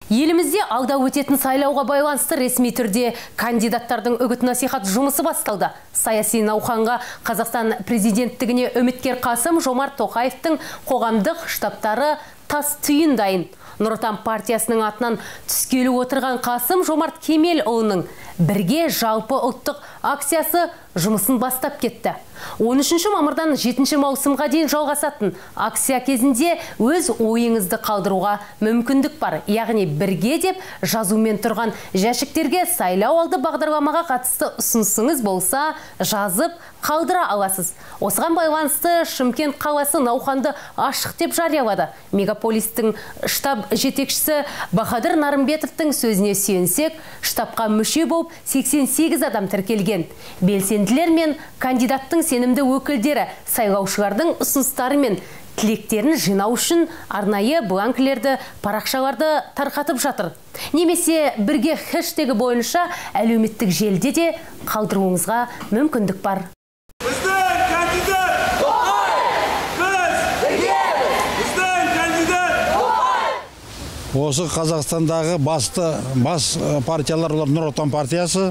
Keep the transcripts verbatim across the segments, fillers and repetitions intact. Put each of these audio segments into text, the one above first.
Елімізде алда өтетін сайлауға байланысты ресми түрде кандидаттардың үгіт насихат жұмысы басталды. Саяси науқанға Қазақстан президенттігіне үміткер Қасым-Жомарт Тоқаевтың қоғамдық штабтары тас түйін дайын. Нұр Отан партиясының атынан түскелі отырған Қасым-Жомарт Кемелұлының бірге жалпы ұлттық акциясы жұмысын бастап кетті. он үшінші мамырдан жетінші маусымға дейін жалғасатын акция кезінде өз ойыңызды қалдыруға мүмкіндік бар. Яғни бірге деп жазумен тұрған жәшіктерге сайлау алды бағдарламаға қатысты ұсынысыңыз болса, жазып қалдыра аласыз. Осыған байланысты Шымкент қаласы науқанды ашық деп жариялады. Мегаполистің штаб жетекшісі Бахадыр Нарымбетовтың сөзіне сүйенсек, штабқа мүше болып сексен сегіз адам тіркелген. Белсенділер мен кандидаттың сенімді өкілдері сайлаушылардың ұсыныстары мен тілектерін жинау үшін арнайы бланкілерді, парақшаларды тарқатып жатыр. Немесе бірге хэштегі бойынша әлеуметтік желіде де қалдыруыңызға мүмкіндік бар. Біздің кандидат Тоқаев! Біз бірге! Біздің кандидат Тоқаев! Осы Қазақстандағы басты бас партиялар Нұр Отан партиясы,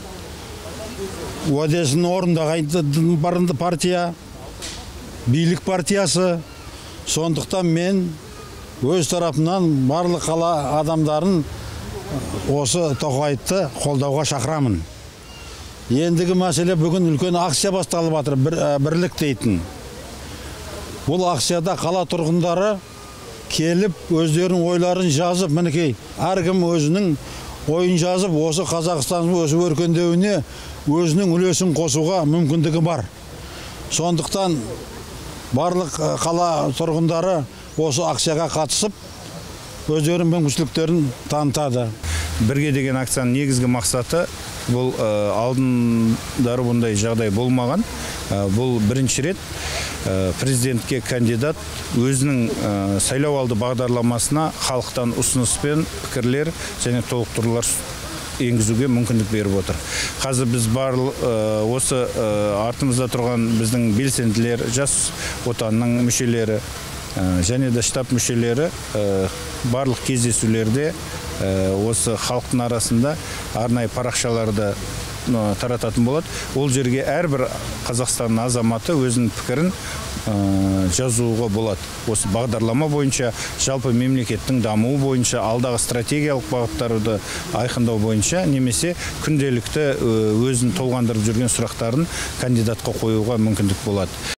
уәдесін орындаған партия, билік партиясы. Сондықтан мен өз тарапынан барлық қала адамдарын осы Тоқаевты қолдауға шақырамын. Ендігі мәселе бүгін үлкен акция басталып жатыр, бірлік дейтін. Бұл акцияда қала тұрғындары келіп өздерінің ойларын жазып, мінекей, әркім өзінің ойын жазып, осы Қазақстанның өсіп өркендеуіне өзінің үлесін қосуға мүмкіндігі бар. Сондықтан барлық қала тұрғындары осы акцияға қатысып, өздерінің мүмкіншіліктерін танытады. Бірге деген акцияның негізгі мақсаты бұл алдындары бұндай жағдай болмаған. Бұл бірінші рет президентке кандидат өзінің сайлау алды бағдарламасына халықтан ұсыныспен пікірлер және толықтырулар енгізуге мүмкіндік беріп отыр. Қазір біз барлық осы артымызда тұрған біздің белсенділер, жас отанның мүшелері және де штаб мүшелері барлық кездесулерде осы халықтың арасында арнайы парақшаларды тарататын болады. Ол жерге әрбір Қазақстанның азаматы өзінің пікірін жазуға болады. Осы бағдарлама бойынша, жалпы мемлекеттің дамуы бойынша, алдағы стратегиялық бағыттарды айқындау бойынша, немесе күнделікті өзін толғандырып жүрген сұрақтарын кандидатқа қоюға мүмкіндік болады.